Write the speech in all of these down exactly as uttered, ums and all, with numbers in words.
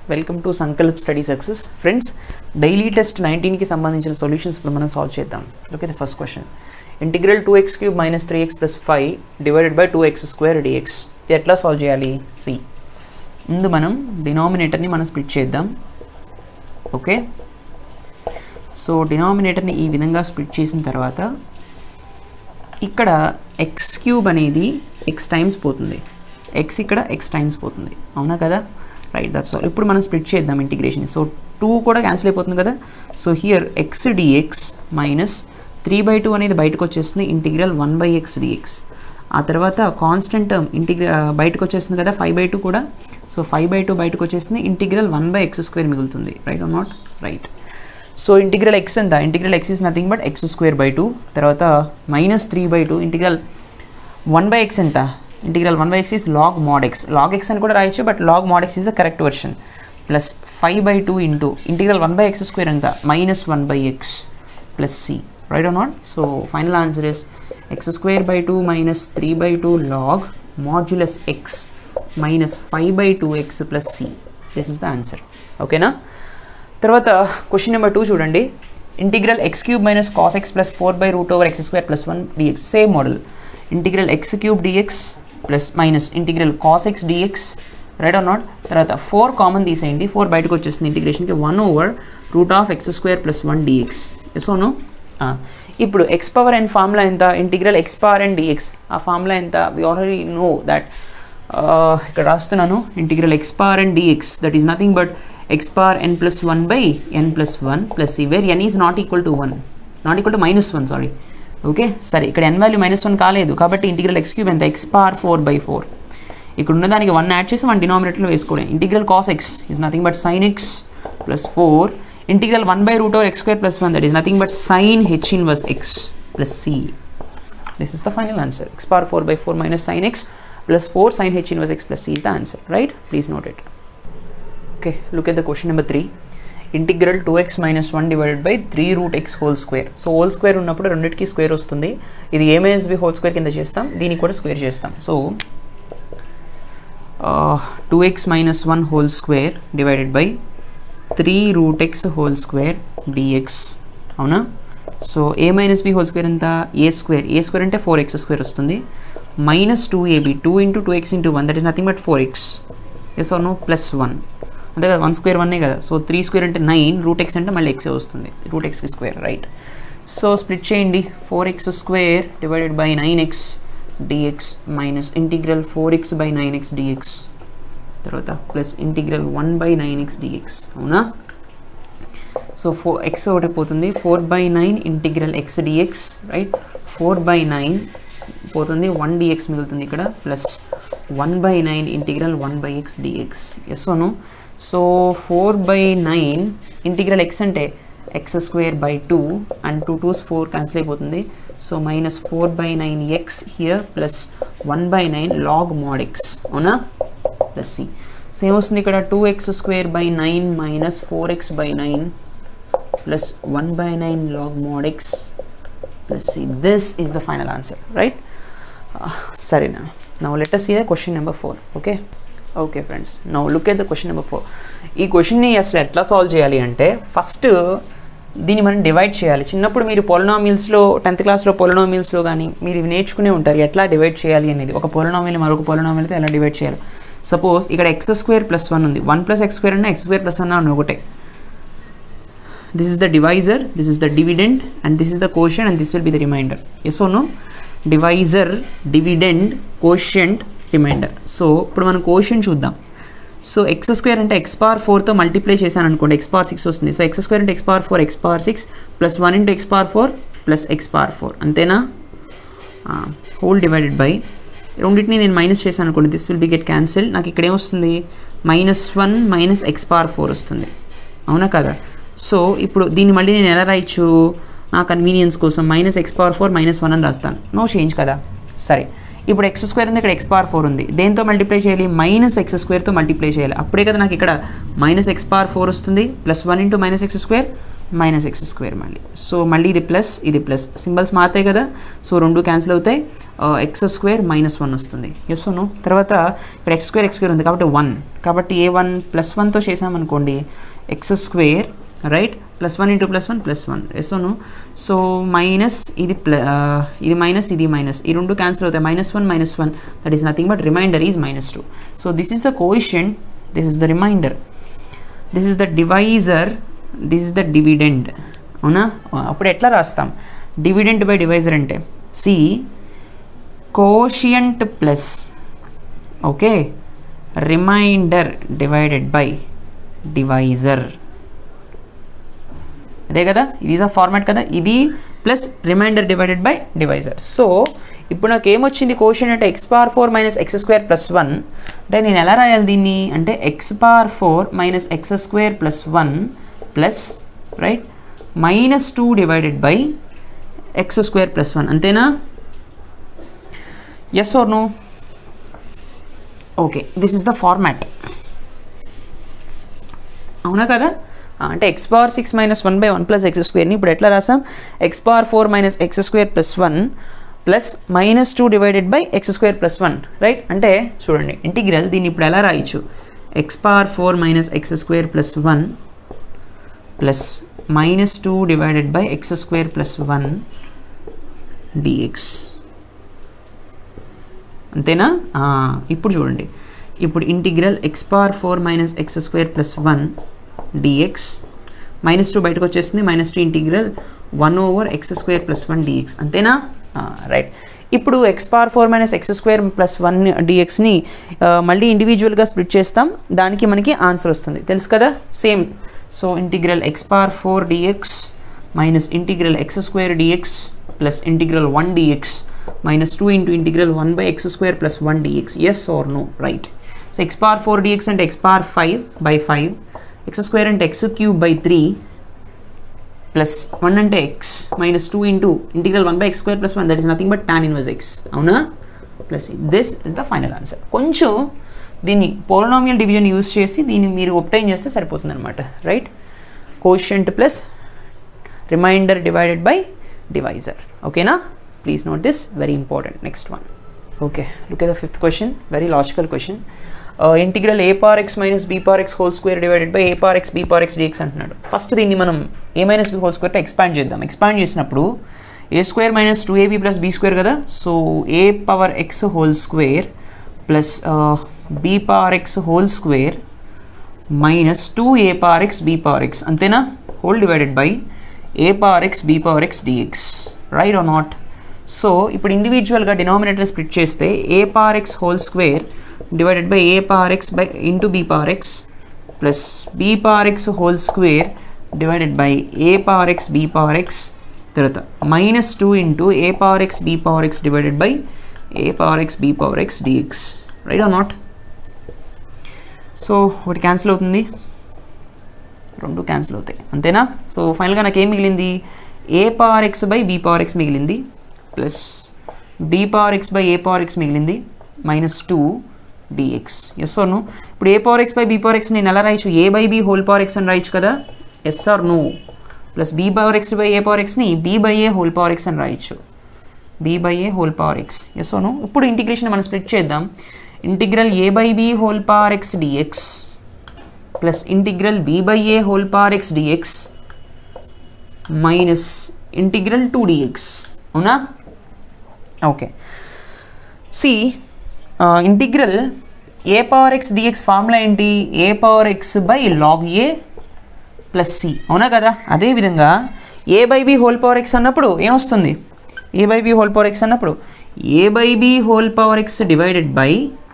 Welcome to Sankalp study success. Friends, daily test నైన్టీన్కి సంబంధించిన solutions ఇప్పుడు మనం సాల్వ్ చేద్దాం. Look at the first question. Integral two x cube minus three x plus five divided by two x square dx. ఇది ఎట్లా solve చేయాలి? C, ముందు మనం డినామినేటర్ని మనం స్ప్లిట్ చేద్దాం. ఓకే, సో డినామినేటర్ని ఈ విధంగా స్ప్లిట్ చేసిన తర్వాత ఇక్కడ ఎక్స్ క్యూబ్ అనేది ఎక్స్ టైమ్స్ పోతుంది, ఎక్స్ ఇక్కడ ఎక్స్ టైమ్స్ పోతుంది, అవునా కదా? Right, that's all. ఇప్పుడు మనం స్ప్లిట్ చేద్దాం ఇంటిగ్రేషన్. సో టూ కూడా క్యాన్సిల్ అయిపోతుంది కదా. So here x dx minus three by two అనేది బయటకు వచ్చేస్తుంది, integral one by x dx. ఆ తర్వాత కాన్స్టెంట్ టర్మ్ ఇంటిగ్ర బయటకు వచ్చేస్తుంది కదా, ఫైవ్ బై టూ కూడా. సో ఫైవ్ బై టూ బయటకు వచ్చేస్తుంది, integral one by x square మిగులుతుంది. Right or not? Right. So integral x ఎంత? Integral x is nothing but x square by two. తర్వాత minus three by two, integral one by x ఎంత? Integral one by x is log mod x. Log x అని కూడా రాయొచ్చు, but log mod x is the correct version. Plus five by two into integral one by x square ఎంత? Minus one by x plus c. Right or not? So final answer is x square by two minus three by two log modulus x minus five by two x plus C. This is the answer. ఓకేనా? తర్వాత question number two చూడండి. Integral x cube minus cos x plus four by root over x square plus one dx. Same model. Integral x cube dx plus minus integral cos x dx. Right or not? తర్వాత four common తీసేయండి, four బయటకు వచ్చేస్తుంది ఇంటిగ్రేషన్కి. One over root of x square plus one dx. Yes or no. ఇప్పుడు x power n formula ఎంత? Integral x power n dx. ఆ formula ఎంత? We already know that. ఇక్కడ రాస్తున్నాను, integral x power n dx, that is nothing but x power n plus one by n plus one plus c, where n is not equal to one, not equal to minus one, sorry. Okay, సరే, ఇక్కడ n value minus one కాలేదు కాబట్టి integral x cube ఎంత? X power four by four. ఇక్కడ ఉన్నదానికి one add చేసి one డినామినేటర్లో వేసుకోవడం. Integral cos x is nothing but sin x plus four. Integral one by root over x square plus one, that is nothing but sin h inverse x plus C. This is the final answer. X power four by four minus sin x plus four sin h inverse x plus c is the answer. Right? Please note it. Okay, look at the question number three. Integral two x minus one divided by three root x whole square. So whole square ఉన్నప్పుడు రెండిటికి square వస్తుంది. ఇది a minus b whole square కింద చేస్తాం, దీనికి కూడా square చేస్తాం. So two x minus one whole square divided by three root x whole square dx. అవునా? So a minus b whole square ఎంత? a square. a square అంటే four x square వస్తుంది. Minus two a b, two into two x into one, that is nothing but four x. Yes or no? Plus one అంతే కదా, one square వన్నే కదా. So three square అంటే nine, root x అంటే మళ్ళీ ఎక్సే వస్తుంది, root x square. Right. So split చేయండి. Four x square divided by nine x dx minus integral four x by nine x dx. తర్వాత plus integral one by nine x dx. అవునా? So four x ఒకటి పోతుంది, four by nine integral x dx. Right. Four by nine పోతుంది, one dx మిగులుతుంది ఇక్కడ, plus one by nine integral one by x dx. Yes or no? So four by nine integral x అంటే x square by two, and two twos four cancel అయిపోతుంది. So minus four by nine x here plus one by nine log mod x. అవునా? Plus c. So ఏమొస్తుంది ఇక్కడ? Two x square by nine minus four x by nine plus one by nine log mod x plus c. This is the final answer. Right? uh, sarina. Now let us see the question number four. Okay, okay friends, now look at the question number four. ఈ question ని అసలు ఎట్లా solve చేయాలి అంటే, first దీన్ని మనం divide చేయాలి. చిన్నప్పుడు మీరు పొలినామియల్స్లో, టెన్త్ క్లాస్లో పొలినామియల్స్లో కానీ మీరు నేర్చుకునే ఉంటారు ఎట్లా డివైడ్ చేయాలి అనేది. ఒక పొలినామియల్ మరొక పొలినామియల్తో ఎలా డివైడ్ చేయాలి. సపోజ్ ఇక్కడ ఎక్స్ స్క్వేర్ ప్లస్ వన్ ఉంది, వన్ ప్లస్ ఎక్స్ స్క్వేర్ అంటే ఎక్స్ స్క్వేర్ ప్లస్ వన్ అని ఒకటే. This is the divisor, this is the dividend, and this is the quotient, and this will be the remainder. Yes or no? Divisor, dividend, quotient, remainder. So ఇప్పుడు మనం quotient చూద్దాం. So x square అంటే x power ఫోర్తో multiply చేశాను అనుకోండి, x power six వస్తుంది. So x square అంటే x power four, x power six plus one into x power four plus x power four. అంతేనా? హోల్ డివైడెడ్ బై రెండింటిని నేను minus చేశాను అనుకోండి, this will be get cancel. నాకు ఇక్కడ ఏమొస్తుంది? Minus one minus x power four వస్తుంది. అవునా కదా? సో ఇప్పుడు దీన్ని మళ్ళీ నేను ఎలా రాయొచ్చు? నా కన్వీనియన్స్ కోసం minus x power four minus one అని రాస్తాను. నో చేంజ్ కదా. సరే, ఇప్పుడు ఎక్స్ స్క్వేర్ ఉంది, ఇక్కడ ఎక్స్ పవర్ ఫోర్ ఉంది. దేంతో మల్టిప్లై చేయాలి? మైనస్ ఎక్స్ స్క్వేర్తో మల్టిప్లై చేయాలి. అప్పుడే కదా నాకు ఇక్కడ మైనస్ ఎక్స్ పవర్ ఫోర్ వస్తుంది, plus one into minus x square minus x square మళ్ళీ. సో మళ్ళీ ఇది ప్లస్ ఇది ప్లస్ సింబల్స్ మారుతాయి కదా, సో రెండు క్యాన్సిల్ అవుతాయి, ఎక్స్ స్క్వేర్ మైనస్ వన్ వస్తుంది. Yes no. తర్వాత ఇక్కడ ఎక్స్ స్క్వేర్ ఎక్స్ స్క్వేర్ ఉంది కాబట్టి వన్, కాబట్టి ఏ వన్ ప్లస్ వన్తో చేసామనుకోండి x square right plus one into plus one plus one. Yes no. So minus ఇది ప్ల ఇది మైనస్ ఇది మైనస్, ఈ రెండు క్యాన్సిల్ అవుతాయి, minus one minus one that is nothing but remainder is minus two. So this is the coefficient, this is the remainder, this is the divisor, this is the dividend. అవునా? అప్పుడు ఎట్లా రాస్తాం dividend by divisor అంటే సి quotient plus okay remainder divided by divisor. అదే కదా, ఇది the format కదా, ఇది plus remainder divided by divisor. So ఇప్పుడు నాకు ఏమొచ్చింది కోషియంట్ అంటే x power four minus x square plus one. అంటే నేను ఎలా రాయాలి దీన్ని అంటే x power four minus x square plus one plus right minus two divided by x square plus one. అంతేనా? Yes or no? Okay, this is the format. అవునా కదా? అంటే x power six minus one by one plus x స్క్వేర్ని ఇప్పుడు ఎట్లా రాసాం x power four minus x square plus one plus minus two divided by x square plus one right. అంటే చూడండి integral దీన్ని ఇప్పుడు ఎలా రాయొచ్చు x power four minus x square plus one plus minus two divided by x square plus one dx. అంతేనా? ఇప్పుడు చూడండి, ఇప్పుడు integral x power four minus x square plus one dx, minus two బయటకు వచ్చేస్తుంది, minus two integral one over x square plus one dx. అంతేనా? Right. ఇప్పుడు x power four minus x square plus one డిఎక్స్ని మళ్ళీ ఇండివిజువల్గా split చేస్తాం, దానికి మనకి ఆన్సర్ వస్తుంది తెలుసు కదా, same. So integral x power four dx minus integral x square dx plus integral one dx minus two into integral one by x square plus one dx. Yes or no? Right. So x power four dx అంటే x power five by five, x square అంటే x cube by three plus one అంటే x minus two into integral one by x square plus one that is nothing but tan inverse x. అవునా? Plus this is the final answer. కొంచెం దీన్ని polynomial division use చేసి దీన్ని మీరు ఒప్టైన్ చేస్తే సరిపోతుంది అనమాట. Right. Quotient plus remainder divided by divisor. ఓకేనా? Please note this, very important. Next one. Okay, look at the fifth question, very logical question. Integral A power X minus B power X whole square divided by A power X B power X DX అంటున్నాడు. First దీన్ని మనం A minus B whole స్క్వేర్తో expand చేద్దాం. Expand చేసినప్పుడు A square minus two AB plus B square కదా, so A power X whole square plus B power X whole square minus two A power X B power X. అంతేనా? Whole divided by A power X B power X dx. Right or not? So ఇప్పుడు ఇండివిజువల్గా denominator split చేస్తే A power X whole square divided by a power x by into b power x plus b power x whole square divided by a power x b power x tarata minus two into a power x b power x divided by a power x b power x dx. Right or not? So what cancel అవుతుంది, రెండు cancel అవుతాయి. అంతేనా? So ఫైనల్గా నాకు ఏం మిగిలింది a power x by b power x మిగిలింది plus b power x by a power x మిగిలింది minus two dx. Yes or no? ఇప్పుడు A power X by B power X నేను ఎలా రాయొచ్చు A by B whole power X అని రాయొచ్చు కదా. Yes or no? Plus B power X by A power ఎక్స్ని B by A whole power X అని రాయొచ్చు, B by A whole power X. Yes or no? ఇప్పుడు integration మనం split చేద్దాం. Integral A by B whole power X DX plus integral B by A whole power X dx minus integral two DX. అవునా? Okay. See integral A power X DX formula ఏంటి A power X by log A plus C. అవునా కదా? అదేవిధంగా A by B whole power X అన్నప్పుడు ఏమొస్తుంది A by B whole power X అన్నప్పుడు A by B whole power X divided by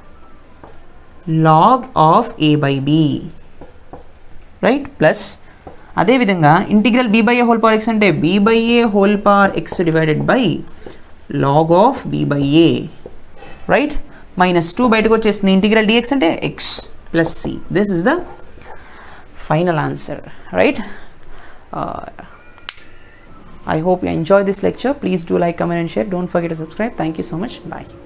log of A by B. Right. Plus అదేవిధంగా integral B by A whole power X అంటే B by A whole power X divided by log of B by A. Right. Minus two బయటకు వచ్చేస్తుంది, integral DX అంటే X plus C. This is the final answer. Right. I hope you enjoy this lecture. Please do like, comment and share. Don't forget to subscribe. Thank you so much. Bye.